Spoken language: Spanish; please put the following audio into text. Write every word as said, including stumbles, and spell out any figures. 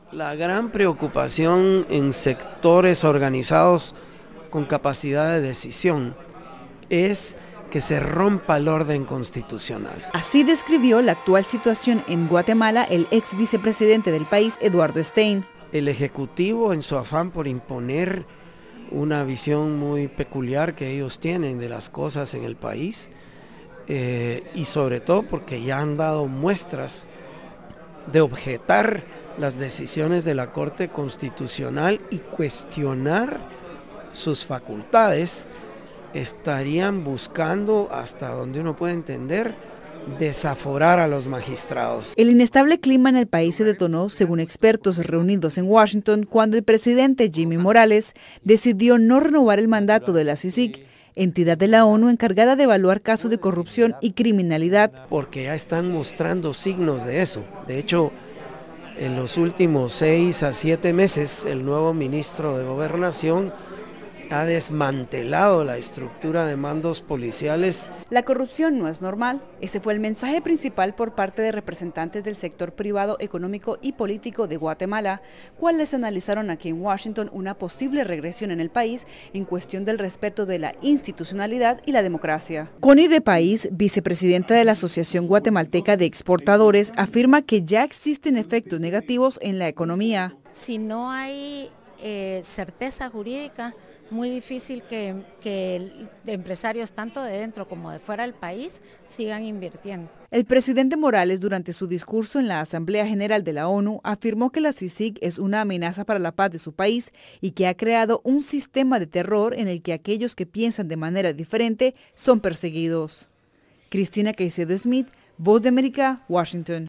La gran preocupación en sectores organizados con capacidad de decisión es que se rompa el orden constitucional. Así describió la actual situación en Guatemala el ex vicepresidente del país, Eduardo Stein. El Ejecutivo, en su afán por imponer una visión muy peculiar que ellos tienen de las cosas en el país, eh, y sobre todo porque ya han dado muestras de objetar las decisiones de la Corte Constitucional y cuestionar sus facultades, estarían buscando, hasta donde uno puede entender, desaforar a los magistrados. El inestable clima en el país se detonó, según expertos reunidos en Washington, cuando el presidente Jimmy Morales decidió no renovar el mandato de la C I C I C, entidad de la ONU encargada de evaluar casos de corrupción y criminalidad. Porque ya están mostrando signos de eso. De hecho, en los últimos seis a siete meses, el nuevo ministro de Gobernación ha desmantelado la estructura de mandos policiales. La corrupción no es normal. Ese fue el mensaje principal por parte de representantes del sector privado, económico y político de Guatemala, cuales analizaron aquí en Washington una posible regresión en el país en cuestión del respeto de la institucionalidad y la democracia. Connie de País, vicepresidenta de la Asociación Guatemalteca de Exportadores, afirma que ya existen efectos negativos en la economía. Si no hay eh, certeza jurídica, muy difícil que, que empresarios tanto de dentro como de fuera del país sigan invirtiendo. El presidente Morales, durante su discurso en la Asamblea General de la ONU, afirmó que la C I C I C es una amenaza para la paz de su país y que ha creado un sistema de terror en el que aquellos que piensan de manera diferente son perseguidos. Cristina Caicedo Smith, Voz de América, Washington.